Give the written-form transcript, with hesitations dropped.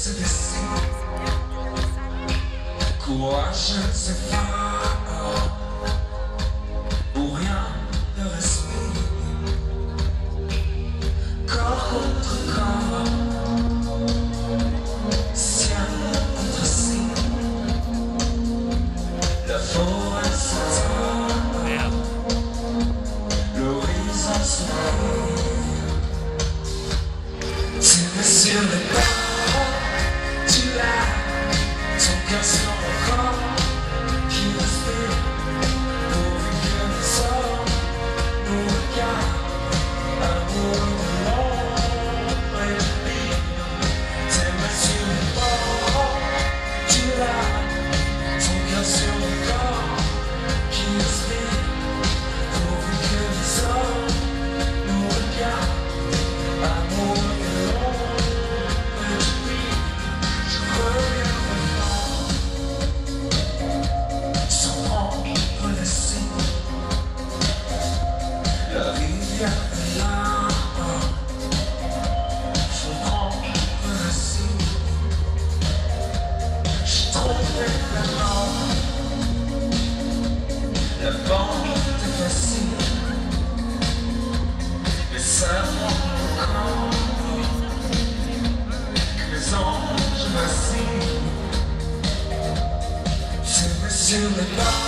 se dessine. Courage s'effare, pour rien ne respire. Corps contre corps, ciel contre ciel. La forêt s'éteint, l'horizon s'ouvre. Tu mets sur les pas, tu l'as, ton cœur sur mon corps qui respire, pourvu que les hommes nous regardent, amoureux de l'ombre et de vie. Tu mets sur les bords, tu l'as, ton cœur sur mon corps qui respire, pourvu que les hommes nous regardent, amoureux. La bande est facile, les serments encore, que les anges vacillent. C'est sur les pas.